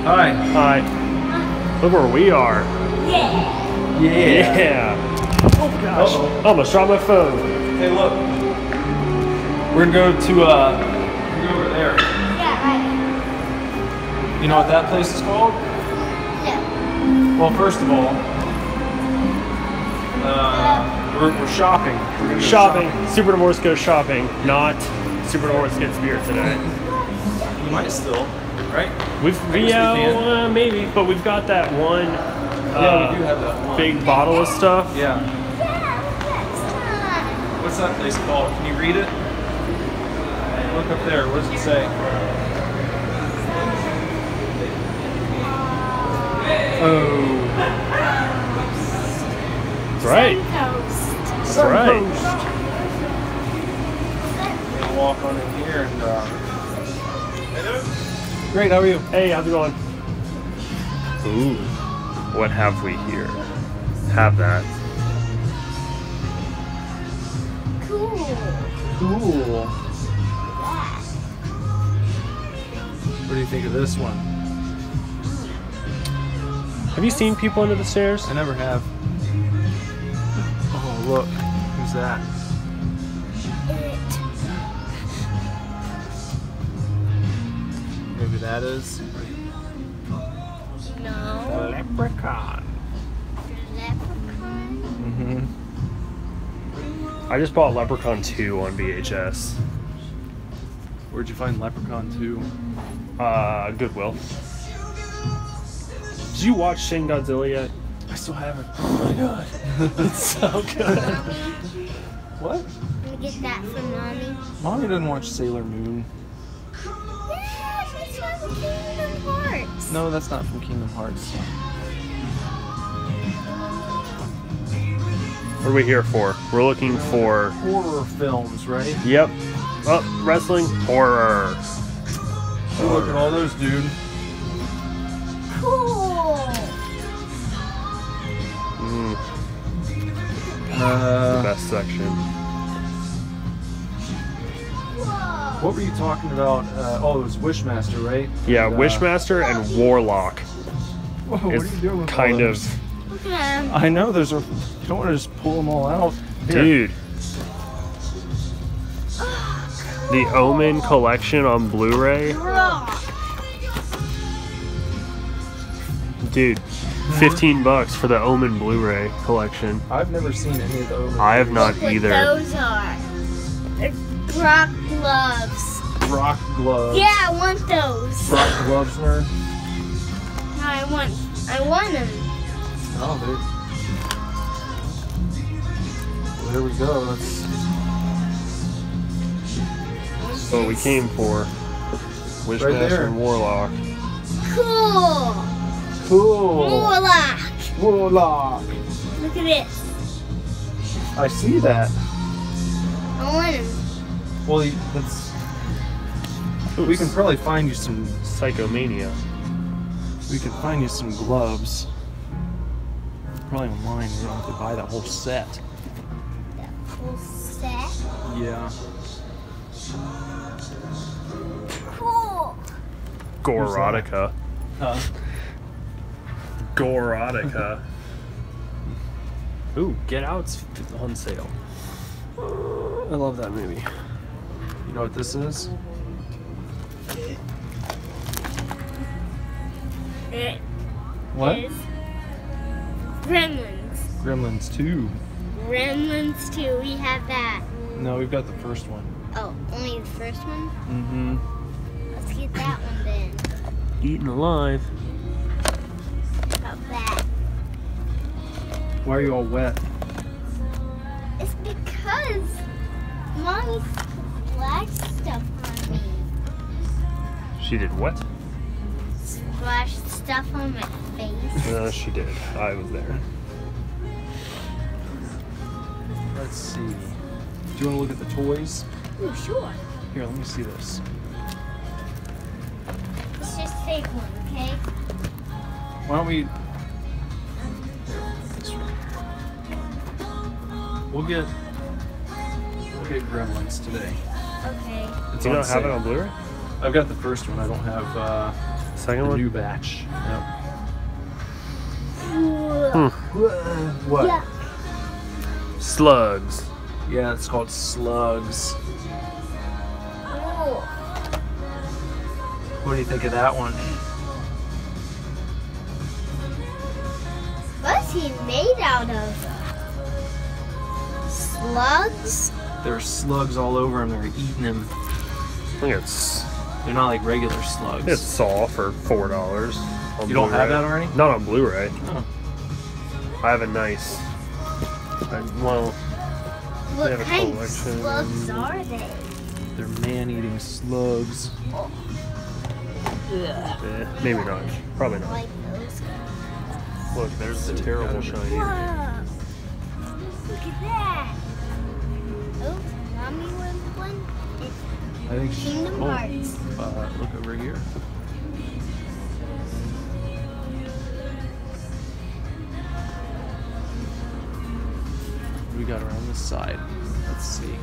Hi. Hi. Look where we are. Yeah. Yeah. Oh gosh. I almost dropped my phone. Hey, look. We're gonna go to over there. Yeah, right. You know what that place is called? No. Well, first of all, we're shopping. We're gonna go Shopping. Super Divorce goes shopping, not Super Divorce gets beer today. You might still, right? Maybe, but we've got that one Yeah, we do have that one. big bottle of stuff. Yeah. Yeah, What's that place called? Can you read it? Look up there. What does it say? Oh. That's right. Suncoast. That's right. I'm gonna walk on in here and Great, how are you? Hey, how's it going? Ooh, what have we here? Have that. Cool. Cool. What do you think of this one? Have you seen people under the stairs? I never have. Oh, look. Who's that? Maybe that is? No. Leprechaun. Leprechaun? Mm-hmm. I just bought Leprechaun 2 on VHS. Where'd you find Leprechaun 2? Goodwill. Did you watch Shin Godzilla yet? I still haven't. Oh my god. It's so good. What? Can we get that from Mommy? Mommy doesn't watch Sailor Moon. Yeah, she's from Kingdom Hearts. No, that's not from Kingdom Hearts. What are we here for? We're looking for... Horror films, right? Yep. Oh, wrestling. Horror. Oh, look at all those, dude. Cool. The best section. Whoa. What were you talking about? Oh, it was Wishmaster, right? Yeah, And, Wishmaster and Warlock. Whoa, what It's are you doing with kind all of... those? Look at him. I know, there's a... You don't want to just pull them all out. Here. Dude. The Omen collection on Blu-ray. Rock. Dude, 15 bucks for the Omen Blu-ray collection. I've never seen any of those. I have not Look what either. those are. They're Brock gloves. Rock gloves. Yeah, I want those. Rock Glovesner. No, I want them. Oh, dude. Well, there we go. Let's... That's what we came for. Wishmaster there. and Warlock. Cool. Cool. Warlock. Warlock. Look at this. I see that. I want him. Well, that's... We can probably find you some... Psychomania. We can find you some gloves. Probably online. You don't have to buy that whole set. The full set. Yeah. Cool. Gorotica. Huh? Gorotica. Ooh, Get Out's on sale. I love that movie. You know what this is? It What? is Gremlins. Gremlins 2. Gremlins 2. We have that. No, we've got the first one. Oh, only the first one? Mm-hmm. Let's get that one then. Eaten Alive. How about that? Why are you all wet? It's because Mommy splashed stuff on me. She did what? Splashed stuff on my face. No, she did. I was there. Let's see. Do you want to look at the toys? Oh, sure. Here, let me see this. Let's just take one, okay? Why don't we... We'll get Gremlins today. Okay. It's You on don't have it sale. on Blu-ray? I've got the first one. I don't have Second The one? new batch. Yep. What? Yeah. Slugs. Yeah, it's called slugs. Oh. What do you think of that one? What's he made out of? Slugs? There's slugs all over him. They're eating him. I think it's They're not like regular slugs. it's Saw for $4 on You don't have Blu-ray. that already? Not on Blu-ray. Oh. I have a nice. Well, What have a kind of collection. slugs are they? They're man-eating slugs. maybe not. Probably not. Like those guys. Look, there's the terrible shiny. Whoa. Look at that. Oh, mommy wants one. I think Kingdom Hearts. Look over here. What do we got around this side? Let's see.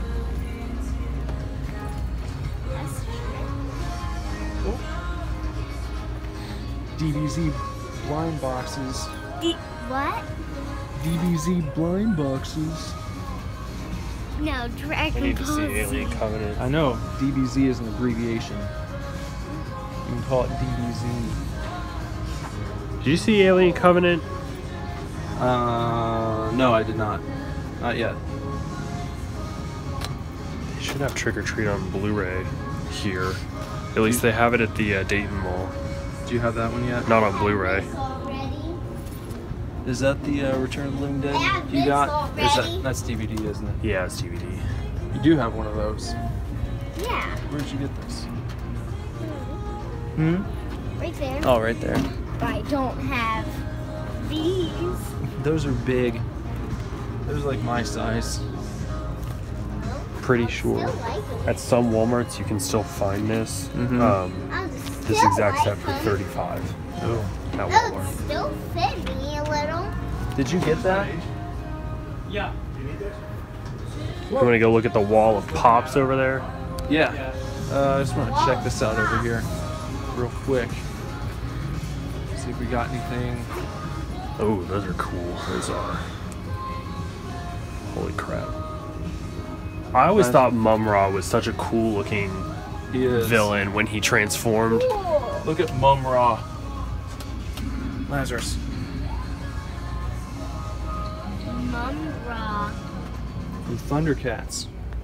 That's true. DBZ blind boxes. What? DBZ blind boxes. No, I Dragon need to Ball see Z. Alien Covenant. I know, DBZ is an abbreviation. You can call it DBZ. Did you see Alien Covenant? No, I did not. Not yet. They should have Trick or Treat on Blu-ray here. At least they have it at the Dayton Mall. Do you have that one yet? Not on Blu-ray. Already? Is that the Return of the Living Dead I have you this got? Is already. that's DVD, isn't it? Yeah, it's DVD. You do have one of those. Yeah. Where'd you get this? Hmm? Right there. Oh, right there. I don't have these. Those are big. Those are like my size. Pretty I sure. still like them. At some Walmarts, you can still find this. Mhm. I This still exact like set for them. $35 Oh. at Those Walmart. still fit me a little. Did you get that? You want to go look at the wall of pops over there? Yeah. I just want to check this out over here real quick. See if we got anything. Oh, those are cool. Those are. Holy crap. I always thought Mum-Ra was such a cool looking He is. villain when he transformed. Cool. Look at Mum-Ra. Lazarus. Mum-Ra. From Thundercats.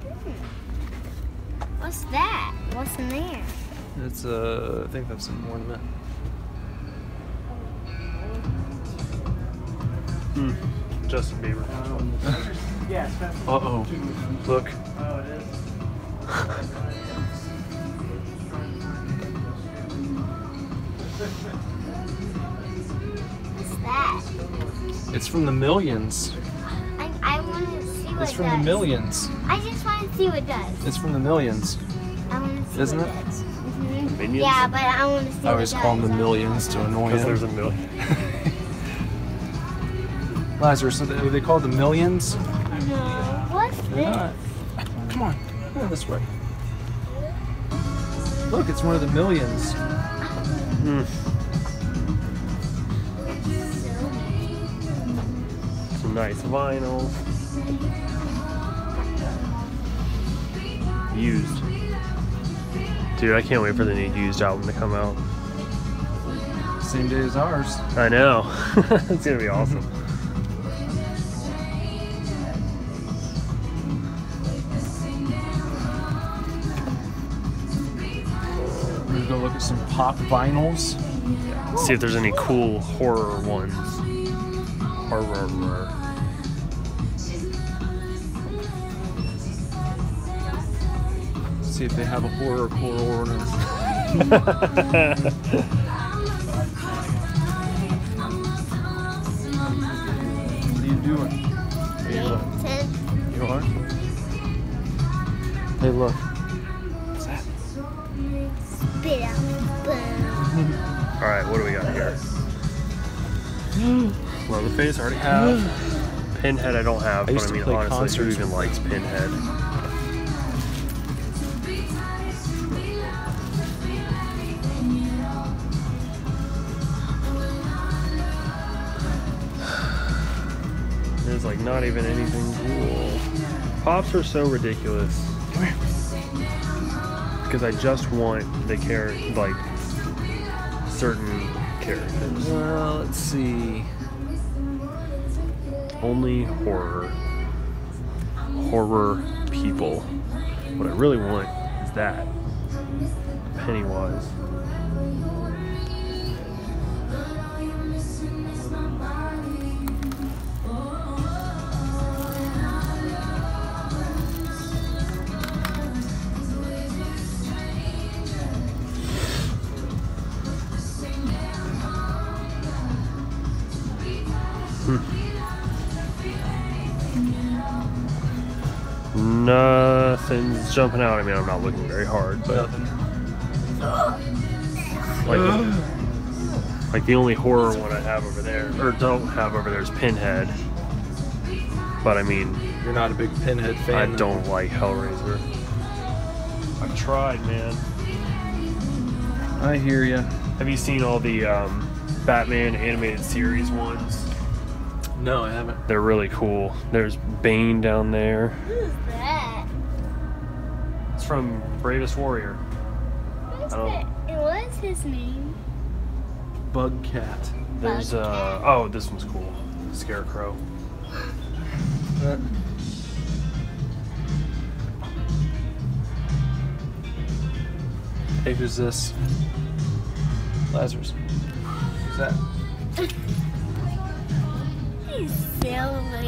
What's that? What's in there? It's I think that's an ornament. Justin Bieber. Uh-oh. Look. What's that? It's from the Millions. I want to see what It's it from does. the Millions. I just want to see what it does. It's from the Millions. I want to see Isn't what it? does. Minions? Yeah, but I want to see I what always it call them does. the Millions to annoy Because there's him. a million. Lazarus, are they called the Millions? No. What's They're this? not. Come on. Come on this way. Look, it's one of the Millions. Some nice vinyl. Used. Dude, I can't wait for the new Used album to come out. Same day as ours. I know. It's gonna be awesome. We're gonna go look at some pop vinyls. See if there's any cool horror ones. Horror. See if they have a horror ornament. What are you doing? Hey, look. You are? Hey, look. What's that? Spit out. Boom. Alright, what do we got here? Leatherface, I already have. Pinhead I don't have, I but used I to mean play honestly, who concerts even with likes Pinhead? like not even anything cool. Pops are so ridiculous. Come here. Because I just want the like certain characters. Well, let's see. Only horror people. What I really want is that Pennywise. Nothing's jumping out. I mean, I'm not looking very hard, but like the only horror one I have over there, or don't have over there, is Pinhead. But I mean, You're not a big Pinhead fan. I don't like Hellraiser. I've tried, man. I hear ya. Have you seen all the Batman animated series ones? No, I haven't. They're really cool. There's Bane down there. Who's that? It's from Bravest Warrior. What's his name? Bugcat. There's oh, this one's cool. Scarecrow. Hey, who's this? Lazarus. Who's that? He's silly.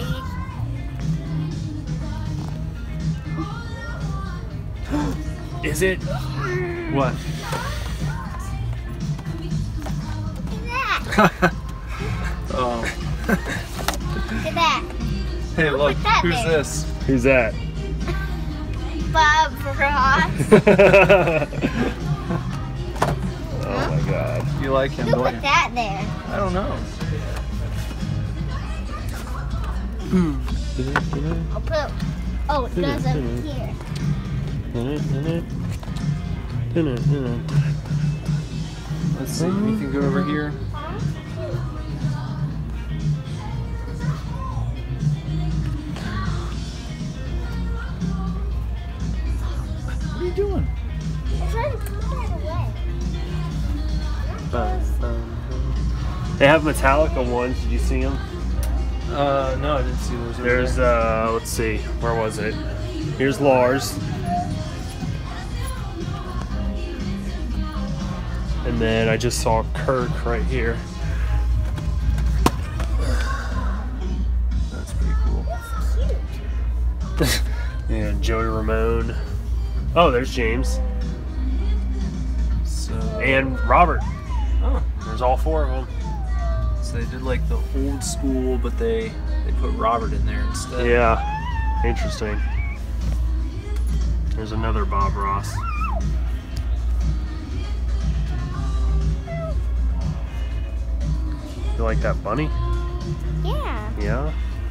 Is it? What? Look at that. Oh. Look at that. Hey, Who look. put that Who's there? this? Who's that? Bob Ross. Oh my god. You like him, Who don't put you? that there? I don't know. I'll put. Oh, it does over here. Let's see. Anything good over here? What are you doing? I'm trying to put that away. They have Metallica ones. Did you see them? No, I didn't see those. over There's there. let's see, where was it? Here's Lars. And then I just saw Kirk right here. That's pretty cool. Cute. And Joey Ramone. Oh, there's James. So. And Robert. Oh. There's all four of them. So they did like the old school, but they put Robert in there instead. Yeah. Interesting. There's another Bob Ross. You like that bunny? Yeah. Yeah.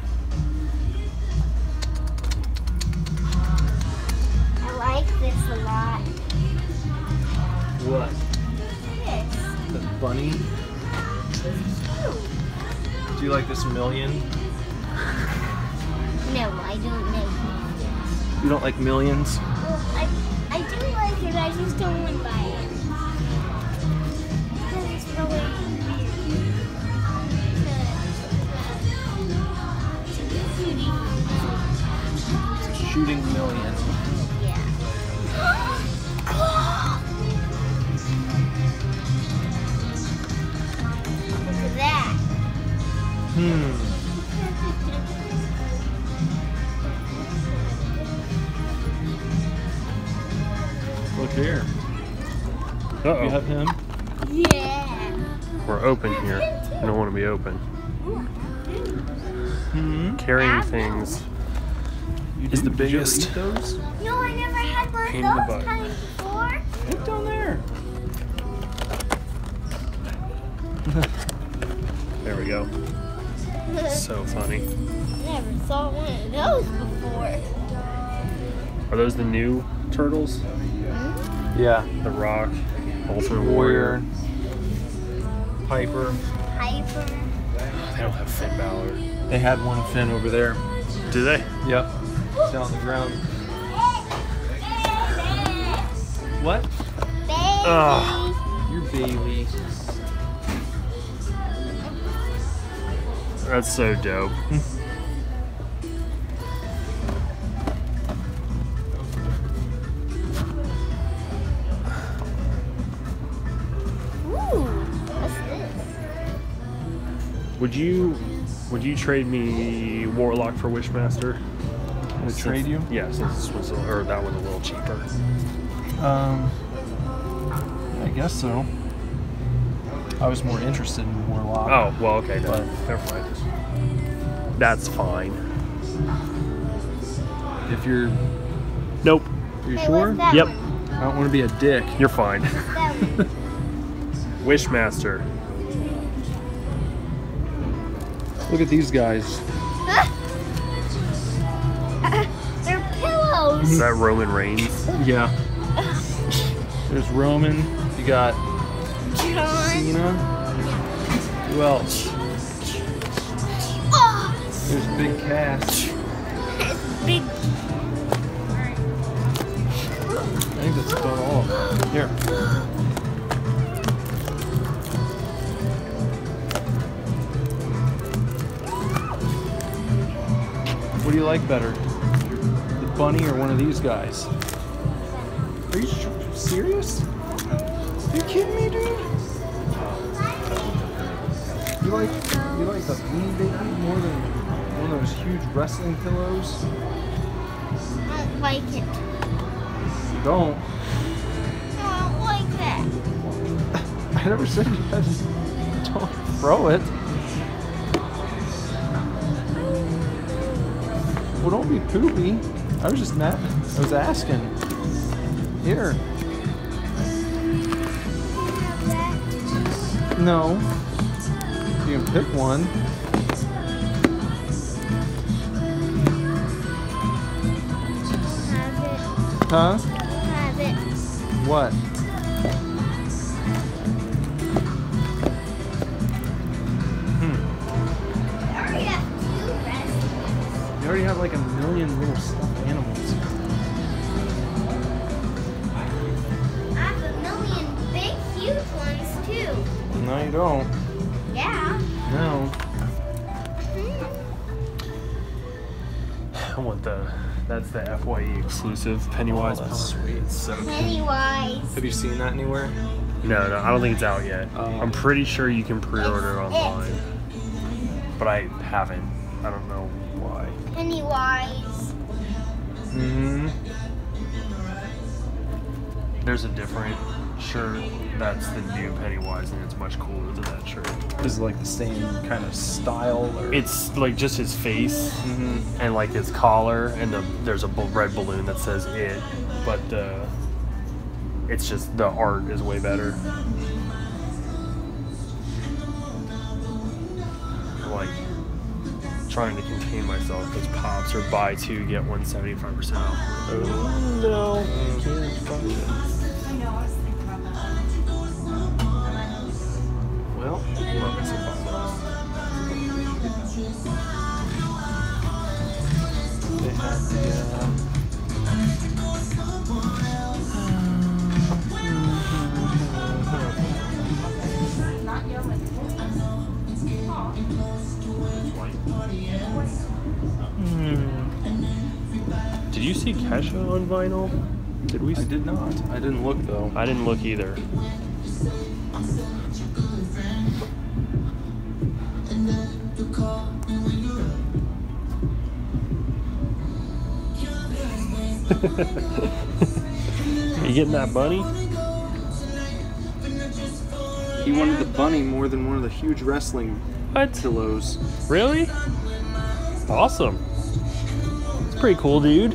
I like this a lot. What? This. The bunny? Do you like this million? No, I don't know. You don't like millions? Well, I do like it, I just don't want to buy it. Because it's probably Shooting million. yeah. Look at that. Look here. Uh-oh. You have him? Yeah. We're open here. I don't want to be open. Carrying things Is the Did you ever biggest. eat those? No, I never had one Pain in the of those butt. kind before. Look down there. There we go. So funny. Never saw one of those before. Are those the new turtles? Yeah. The Rock, Ultimate Warrior. Warrior. Piper. Piper. They don't have fin mallard. They had one fin over there. Do they? Yep. It's down on the ground. What? Oh, Your Bailey. that's so dope. Ooh, what's this? Would you trade me Warlock for Wishmaster? To trade you? Yeah, since this was that was a little cheaper. I guess so. I was more interested in Warlock. Oh, well, okay, no, never mind. That's fine. If you're Nope. You're Hey, sure? what's that Yep. one? I don't want to be a dick. You're fine. What's that one? Wishmaster. Look at these guys. They're pillows. Is that Roman Reigns? Yeah. There's Roman. You got John. Cena. Who else? Oh, There's Big Cass. it's big. I think that's about all of them. Here. What do you like better? The bunny or one of these guys? Are you serious? Are you kidding me, dude? You like the bean baby more than one of those huge wrestling pillows? I don't like it. You don't. I don't like that. I never said you had to don't throw it. Well, don't be poopy. I was just I was asking. Here. Have that. No. You can pick one. Have it. Huh? Have it. What? I already have two wrestlers. You already have like a million little stuffed animals. I have a million big, huge ones too. No, you don't. Yeah. No. I want that's the FYE exclusive Pennywise. Oh, that's Pond. sweet. It's so cute. Pennywise. Have you seen that anywhere? No, I don't think it's out yet. Oh. I'm pretty sure you can pre-order It's online, but I haven't. I don't know why. Pennywise. Mm-hmm. There's a different shirt that's the new Pennywise, and it's much cooler than that shirt. Is it like the same kind of style? Or? It's like just his face Mhm. and like his collar, and there's a red balloon that says "it," but it's just the art is way better. I'm like trying to contain myself because Pops are buy two get one 75% off. Oh no! Can't find it. Well, Well, it's a $5. they had the. Did you see Kesha on vinyl? Did we? I did not. I didn't look though. I didn't look either. You getting that bunny? He wanted the bunny more than one of the huge wrestling pillows. Really? Awesome. It's pretty cool, dude.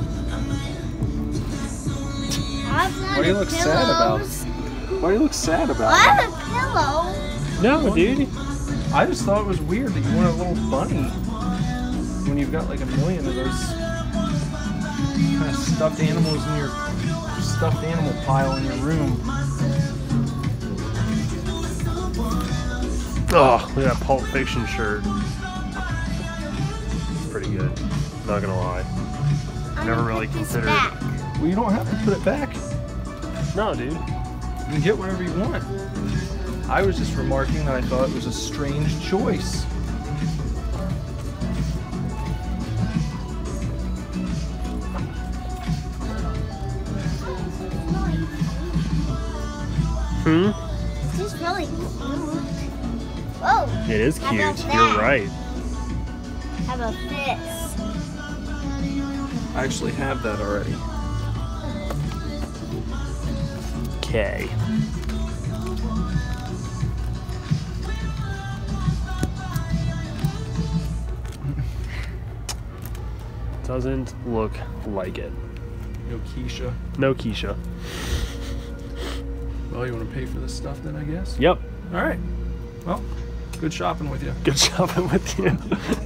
Why do you look sad about it? Why do you look sad about I it? have a pillow. No, dude. I just thought it was weird that you want a little bunny when you've got like a million of those kind of stuffed animals in your stuffed animal pile in your room. Oh, look at that Pulp Fiction shirt. It's pretty good. Not gonna lie. I never really considered it. Well, you don't have to put it back. No, dude. You can get whatever you want. I was just remarking that I thought it was a strange choice. Hmm? This is really cute. Whoa. It is How cute. about You're that? right. How about this? I actually have that already. Okay. Doesn't look like it. No Keisha. No Keisha. Well, you want to pay for this stuff then, I guess? Yep. All right. Well, good shopping with you. Good shopping with you.